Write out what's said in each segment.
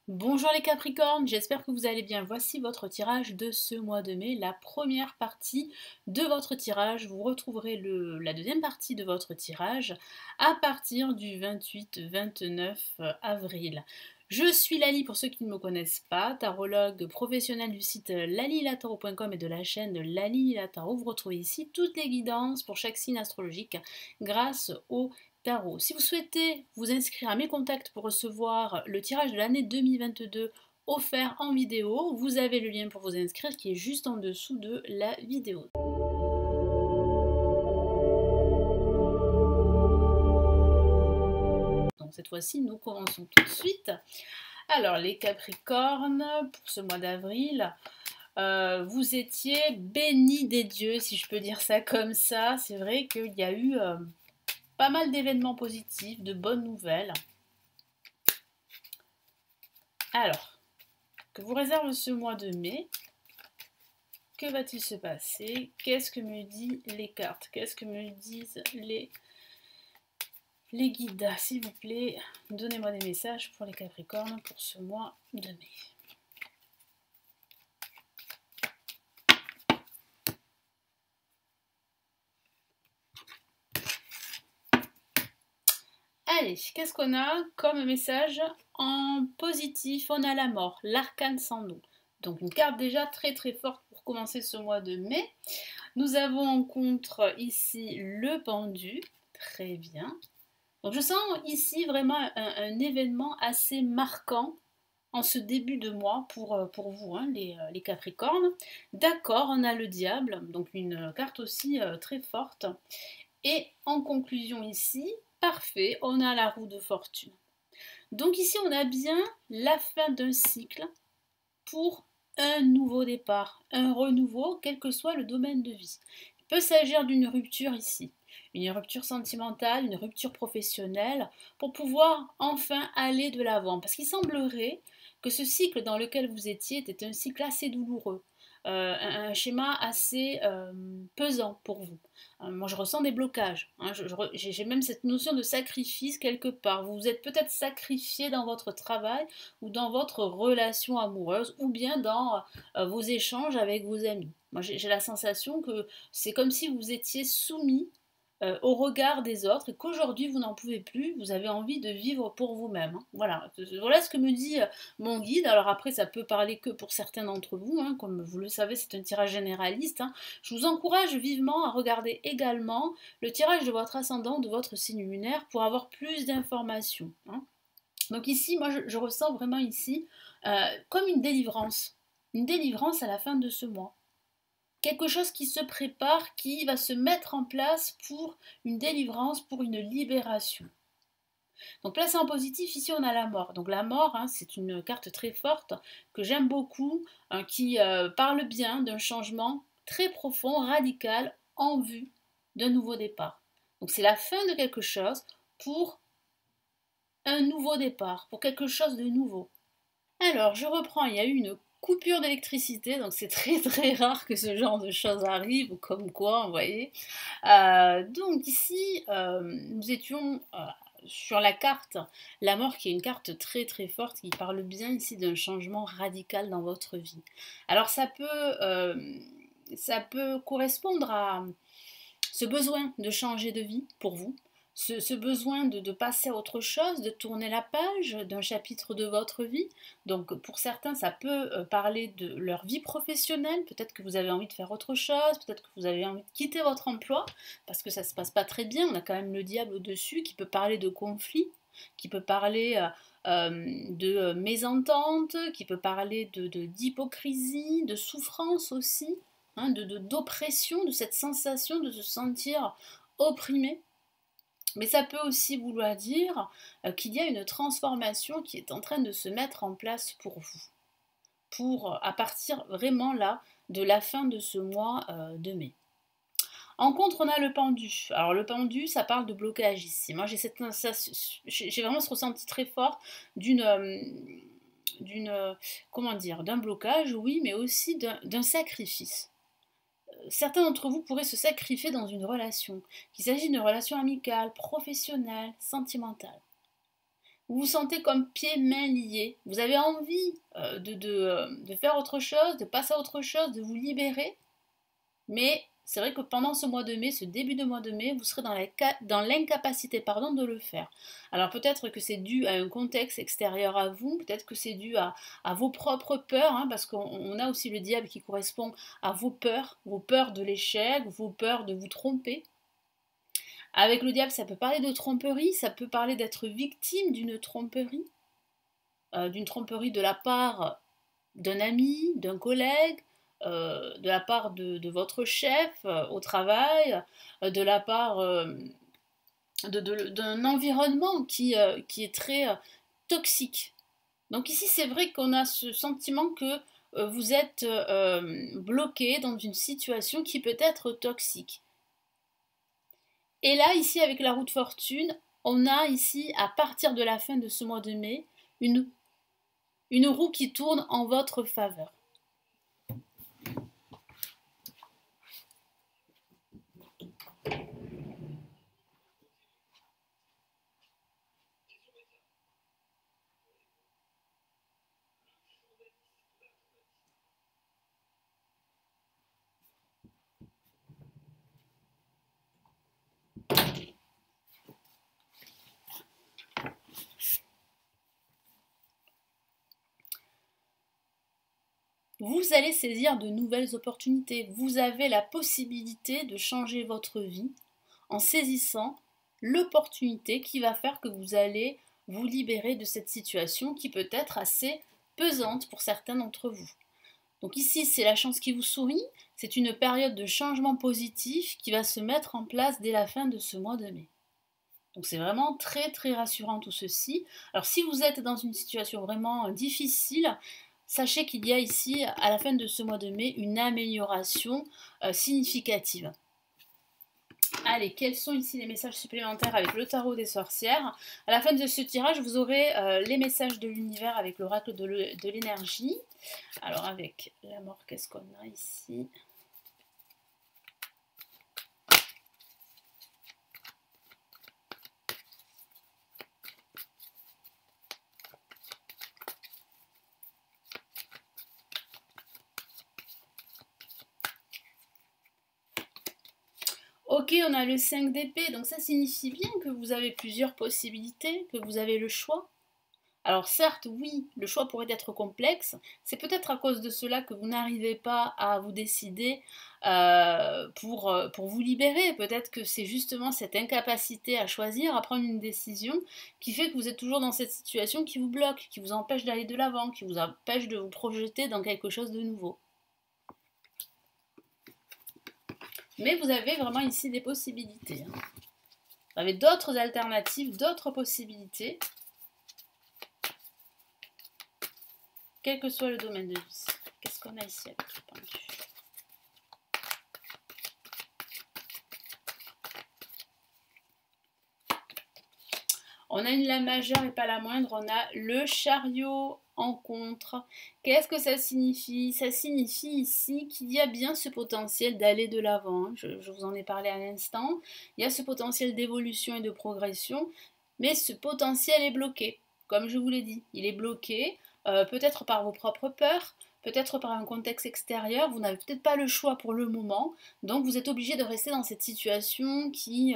Bonjour les Capricornes, j'espère que vous allez bien. Voici votre tirage de ce mois de mai, la première partie de votre tirage. Vous retrouverez la deuxième partie de votre tirage à partir du 28-29 avril. Je suis Lali pour ceux qui ne me connaissent pas, tarologue professionnelle du site lalilataro.com et de la chaîne de Lali Lataro. Vous retrouvez ici toutes les guidances pour chaque signe astrologique grâce au tarot. Si vous souhaitez vous inscrire à mes contacts pour recevoir le tirage de l'année 2022 offert en vidéo, vous avez le lien pour vous inscrire qui est juste en dessous de la vidéo. Donc cette fois-ci, nous commençons tout de suite. Alors les Capricornes, pour ce mois d'avril, vous étiez bénis des dieux, si je peux dire ça comme ça. C'est vrai qu'il y a eu pas mal d'événements positifs, de bonnes nouvelles. Alors, que vous réserve ce mois de mai? Que va-t-il se passer? Qu'est-ce que me disent les cartes? Qu'est-ce que me disent les guides? S'il vous plaît, donnez-moi des messages pour les Capricornes pour ce mois de mai. Allez, qu'est-ce qu'on a comme message en positif? On a la mort, l'arcane sans nom. Donc une carte déjà très très forte pour commencer ce mois de mai. Nous avons en contre ici le pendu. Très bien. Donc je sens ici vraiment un événement assez marquant en ce début de mois pour vous, hein, les Capricornes. D'accord, on a le diable, donc une carte aussi très forte. Et en conclusion ici, parfait, on a la roue de fortune. Donc ici, on a bien la fin d'un cycle pour un nouveau départ, un renouveau, quel que soit le domaine de vie. Il peut s'agir d'une rupture ici, une rupture sentimentale, une rupture professionnelle, pour pouvoir enfin aller de l'avant. Parce qu'il semblerait que ce cycle dans lequel vous étiez était un cycle assez douloureux, un schéma assez pesant pour vous. Moi, je ressens des blocages. Hein, j'ai même cette notion de sacrifice quelque part. Vous vous êtes peut-être sacrifié dans votre travail ou dans votre relation amoureuse ou bien dans vos échanges avec vos amis. Moi, j'ai la sensation que c'est comme si vous étiez soumis au regard des autres et qu'aujourd'hui vous n'en pouvez plus, vous avez envie de vivre pour vous-même. Hein. Voilà. Voilà ce que me dit mon guide. Alors après, ça peut parler que pour certains d'entre vous, hein. Comme vous le savez, c'est un tirage généraliste. Hein. Je vous encourage vivement à regarder également le tirage de votre ascendant, de votre signe lunaire pour avoir plus d'informations. Hein. Donc ici, moi je ressens vraiment ici comme une délivrance à la fin de ce mois. Quelque chose qui se prépare, qui va se mettre en place pour une délivrance, pour une libération. Donc placé en positif, ici on a la mort. Donc la mort, hein, c'est une carte très forte que j'aime beaucoup, hein, qui parle bien d'un changement très profond, radical, en vue d'un nouveau départ. Donc c'est la fin de quelque chose pour un nouveau départ, pour quelque chose de nouveau. Alors, je reprends, il y a eu une coupure d'électricité, donc c'est très très rare que ce genre de choses arrive, comme quoi, vous voyez. Donc ici, nous étions sur la carte, la mort qui est une carte très très forte, qui parle bien ici d'un changement radical dans votre vie. Alors ça peut correspondre à ce besoin de changer de vie pour vous, ce besoin de passer à autre chose, de tourner la page d'un chapitre de votre vie. Donc pour certains, ça peut parler de leur vie professionnelle, peut-être que vous avez envie de faire autre chose, peut-être que vous avez envie de quitter votre emploi, parce que ça ne se passe pas très bien, on a quand même le diable au-dessus qui peut parler de conflit, qui peut parler de mésentente, qui peut parler d'hypocrisie, de souffrance aussi, hein, d'oppression, de cette sensation de se sentir opprimé. Mais ça peut aussi vouloir dire qu'il y a une transformation qui est en train de se mettre en place pour vous. À partir vraiment là de la fin de ce mois de mai. En contre, on a le pendu. Alors le pendu, ça parle de blocage ici. Moi, j'ai vraiment ce ressenti très fort comment dire, d'un blocage, oui, mais aussi d'un sacrifice. Certains d'entre vous pourraient se sacrifier dans une relation, qu'il s'agit d'une relation amicale, professionnelle, sentimentale. vous vous sentez comme pieds, mains liés. Vous avez envie de faire autre chose, de passer à autre chose, de vous libérer. Mais c'est vrai que pendant ce mois de mai, ce début de mois de mai, vous serez dans l'incapacité de le faire. Alors peut-être que c'est dû à un contexte extérieur à vous, peut-être que c'est dû à vos propres peurs, hein, parce qu'on a aussi le diable qui correspond à vos peurs de l'échec, vos peurs de vous tromper. Avec le diable, ça peut parler de tromperie, ça peut parler d'être victime d'une tromperie de la part d'un ami, d'un collègue, de la part de votre chef au travail, de la part d'un environnement qui est très toxique. Donc ici, c'est vrai qu'on a ce sentiment que vous êtes bloqué dans une situation qui peut être toxique. Et là, ici, avec la roue de fortune, on a ici, à partir de la fin de ce mois de mai, une roue qui tourne en votre faveur. Vous allez saisir de nouvelles opportunités. Vous avez la possibilité de changer votre vie en saisissant l'opportunité qui va faire que vous allez vous libérer de cette situation qui peut être assez pesante pour certains d'entre vous. Donc ici, c'est la chance qui vous sourit. C'est une période de changement positif qui va se mettre en place dès la fin de ce mois de mai. Donc c'est vraiment très très rassurant tout ceci. Alors si vous êtes dans une situation vraiment difficile, sachez qu'il y a ici, à la fin de ce mois de mai, une amélioration significative. Allez, quels sont ici les messages supplémentaires avec le tarot des sorcières? À la fin de ce tirage, vous aurez les messages de l'univers avec l'oracle de l'énergie. Alors avec la mort, qu'est-ce qu'on a ici? Ok, on a le 5 d'épée, donc ça signifie bien que vous avez plusieurs possibilités, que vous avez le choix. Alors certes, oui, le choix pourrait être complexe. C'est peut-être à cause de cela que vous n'arrivez pas à vous décider pour vous libérer. Peut-être que c'est justement cette incapacité à choisir, à prendre une décision, qui fait que vous êtes toujours dans cette situation qui vous bloque, qui vous empêche d'aller de l'avant, qui vous empêche de vous projeter dans quelque chose de nouveau. Mais vous avez vraiment ici des possibilités. Vous avez d'autres alternatives, d'autres possibilités. Quel que soit le domaine de vie. Qu'est-ce qu'on a ici avec le pendu? On a une lame majeure et pas la moindre, on a le chariot en contre. Qu'est-ce que ça signifie? Ça signifie ici qu'il y a bien ce potentiel d'aller de l'avant. Je vous en ai parlé à l'instant. Il y a ce potentiel d'évolution et de progression, mais ce potentiel est bloqué. Comme je vous l'ai dit, il est bloqué, peut-être par vos propres peurs, peut-être par un contexte extérieur. Vous n'avez peut-être pas le choix pour le moment, donc vous êtes obligé de rester dans cette situation qui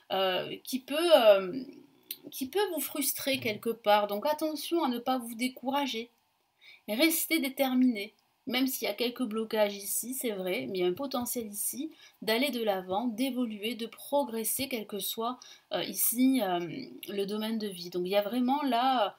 peut vous frustrer quelque part. Donc attention à ne pas vous décourager. Restez déterminé. Même s'il y a quelques blocages ici, c'est vrai, mais il y a un potentiel ici d'aller de l'avant, d'évoluer, de progresser, quel que soit ici le domaine de vie. Donc il y a vraiment là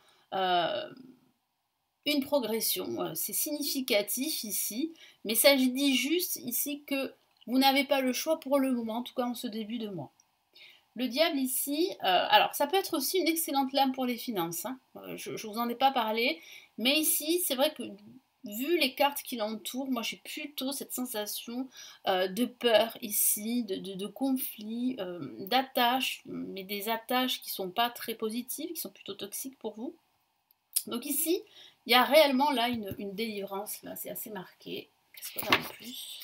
une progression. C'est significatif ici, mais ça dit juste ici que vous n'avez pas le choix pour le moment, en tout cas en ce début de mois. Le diable ici, alors ça peut être aussi une excellente lame pour les finances, hein. Je ne vous en ai pas parlé, mais ici c'est vrai que vu les cartes qui l'entourent, moi j'ai plutôt cette sensation de peur ici, de conflit, d'attaches, mais des attaches qui ne sont pas très positives, qui sont plutôt toxiques pour vous. Donc ici, il y a réellement là une délivrance, là c'est assez marqué. Qu'est-ce qu'on a en plus?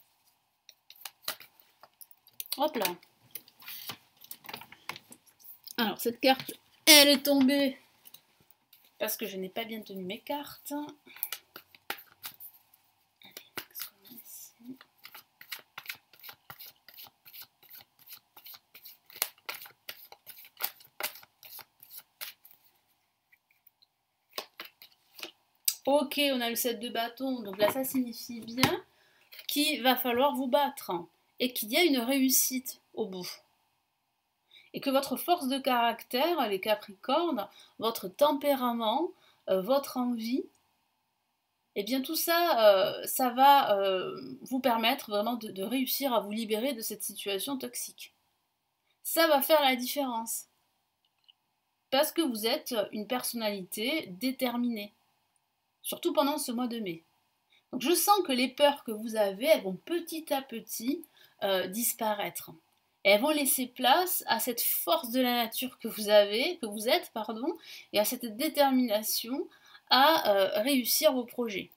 Hop là. Alors cette carte, elle est tombée parce que je n'ai pas bien tenu mes cartes. Ok, on a le 7 de bâton, donc là ça signifie bien qu'il va falloir vous battre et qu'il y a une réussite au bout. Et que votre force de caractère, les Capricornes, votre tempérament, votre envie, et bien tout ça, ça va vous permettre vraiment de réussir à vous libérer de cette situation toxique. Ça va faire la différence. Parce que vous êtes une personnalité déterminée. Surtout pendant ce mois de mai. Donc je sens que les peurs que vous avez, elles vont petit à petit disparaître. Et elles vont laisser place à cette force de la nature que vous êtes, et à cette détermination à réussir vos projets.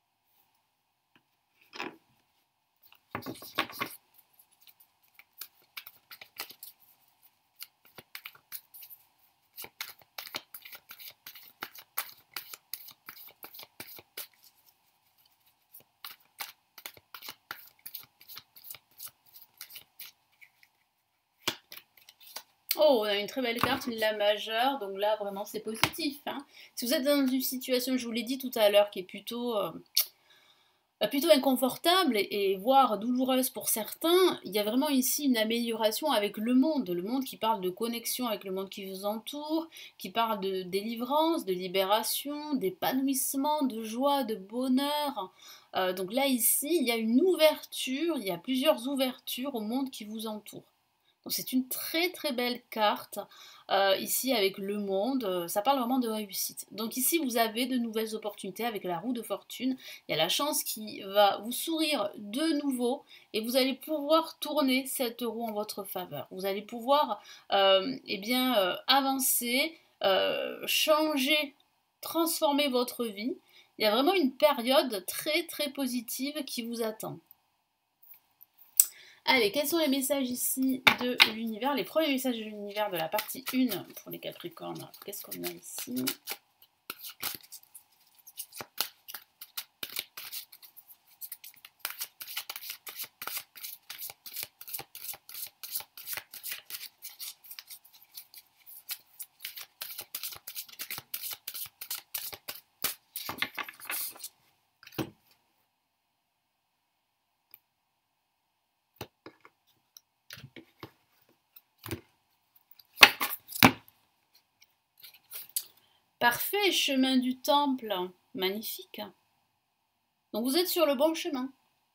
Oh, on a une très belle carte, une la majeure, donc là vraiment c'est positif. Hein. Si vous êtes dans une situation, je vous l'ai dit tout à l'heure, qui est plutôt inconfortable et voire douloureuse pour certains, il y a vraiment ici une amélioration avec le monde qui parle de connexion avec le monde qui vous entoure, qui parle de délivrance, de libération, d'épanouissement, de joie, de bonheur. Donc là ici, il y a une ouverture, il y a plusieurs ouvertures au monde qui vous entoure. Donc c'est une très très belle carte ici avec le monde, ça parle vraiment de réussite. Donc ici vous avez de nouvelles opportunités avec la roue de fortune, il y a la chance qui va vous sourire de nouveau et vous allez pouvoir tourner cette roue en votre faveur. Vous allez pouvoir avancer, changer, transformer votre vie. Il y a vraiment une période très très positive qui vous attend. Allez, quels sont les messages ici de l'univers? Les premiers messages de l'univers de la partie 1 pour les Capricornes. Qu'est-ce qu'on a ici? Parfait, chemin du temple, magnifique. Donc vous êtes sur le bon chemin.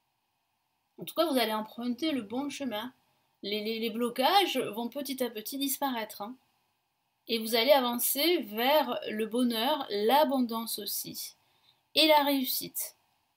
En tout cas, vous allez emprunter le bon chemin. Les blocages vont petit à petit disparaître. Hein. Et vous allez avancer vers le bonheur, l'abondance aussi, et la réussite.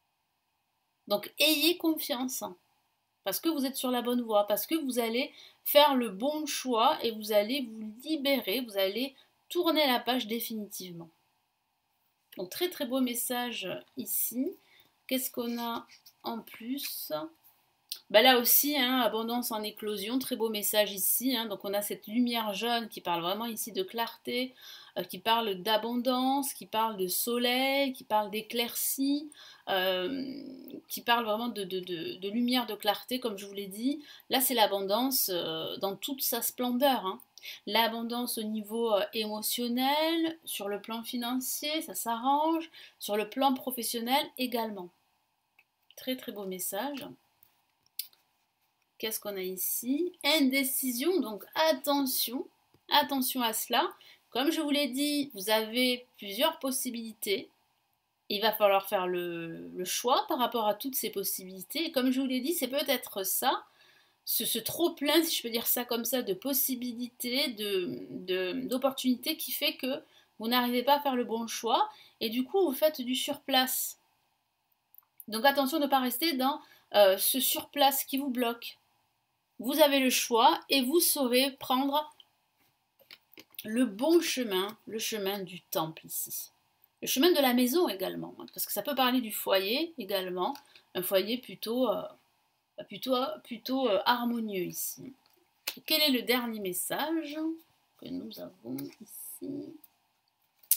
Donc ayez confiance, parce que vous êtes sur la bonne voie, parce que vous allez faire le bon choix et vous allez vous libérer, vous allez tourner la page définitivement. Donc très très beau message ici. Qu'est-ce qu'on a en plus? Là aussi, hein, abondance en éclosion, très beau message ici. Hein. Donc on a cette lumière jaune qui parle vraiment ici de clarté, qui parle d'abondance, qui parle de soleil, qui parle d'éclaircie, qui parle vraiment de lumière, de clarté, comme je vous l'ai dit. Là, c'est l'abondance dans toute sa splendeur. Hein. L'abondance au niveau émotionnel, sur le plan financier, ça s'arrange, sur le plan professionnel également. Très très beau message. Qu'est-ce qu'on a ici? Indécision, donc attention à cela. Comme je vous l'ai dit, vous avez plusieurs possibilités. Il va falloir faire le choix par rapport à toutes ces possibilités. Et comme je vous l'ai dit, c'est peut-être ça, ce trop-plein, si je peux dire ça comme ça, de possibilités, d'opportunités qui fait que vous n'arrivez pas à faire le bon choix. Et du coup, vous faites du surplace. Donc attention de ne pas rester dans ce surplace qui vous bloque. Vous avez le choix et vous saurez prendre le bon chemin, le chemin du temple ici. Le chemin de la maison également, parce que ça peut parler du foyer également, un foyer plutôt harmonieux ici. Et quel est le dernier message que nous avons ici?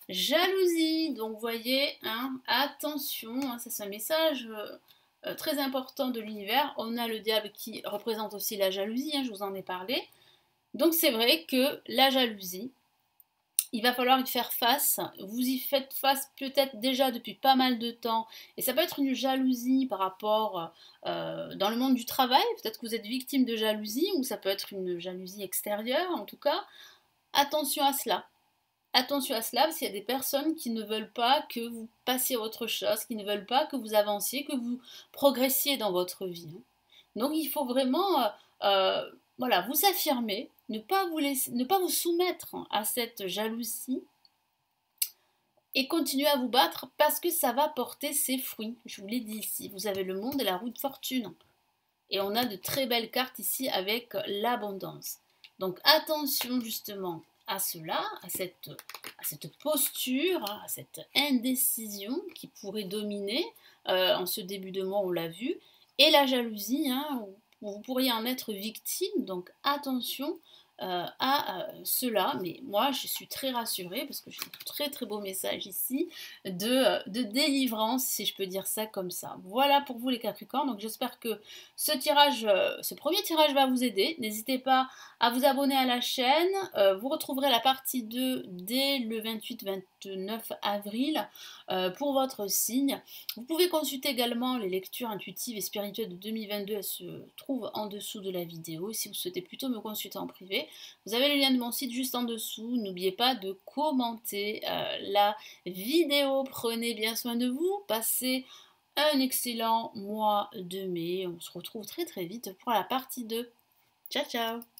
Jalousie, donc vous voyez, hein, attention, hein, ça c'est un message très important de l'univers. On a le diable qui représente aussi la jalousie, hein, je vous en ai parlé. Donc c'est vrai que la jalousie, il va falloir y faire face. Vous y faites face peut-être déjà depuis pas mal de temps. Et ça peut être une jalousie par rapport dans le monde du travail. Peut-être que vous êtes victime de jalousie ou ça peut être une jalousie extérieure en tout cas. Attention à cela. Attention à cela, parce qu'il y a des personnes qui ne veulent pas que vous passiez à autre chose, qui ne veulent pas que vous avanciez, que vous progressiez dans votre vie. Donc il faut vraiment voilà, vous affirmer, ne pas vous soumettre à cette jalousie et continuer à vous battre parce que ça va porter ses fruits. Je vous l'ai dit ici, vous avez le monde et la roue de fortune. Et on a de très belles cartes ici avec l'abondance. Donc attention justement à cela, à cette posture, à cette indécision qui pourrait dominer en ce début de mois, on l'a vu, et la jalousie, hein, où vous pourriez en être victime, donc attention à cela. Mais moi, je suis très rassurée parce que j'ai un très très beau message ici de délivrance, si je peux dire ça comme ça. Voilà pour vous les Capricornes. Donc j'espère que ce premier tirage va vous aider. N'hésitez pas à vous abonner à la chaîne. Vous retrouverez la partie 2 dès le 28-29 avril pour votre signe. Vous pouvez consulter également les lectures intuitives et spirituelles de 2022. Elles se trouvent en dessous de la vidéo. Si vous souhaitez plutôt me consulter en privé, vous avez le lien de mon site juste en dessous. N'oubliez pas de commenter la vidéo. Prenez bien soin de vous. Passez un excellent mois de mai. On se retrouve très très vite pour la partie 2. Ciao ciao!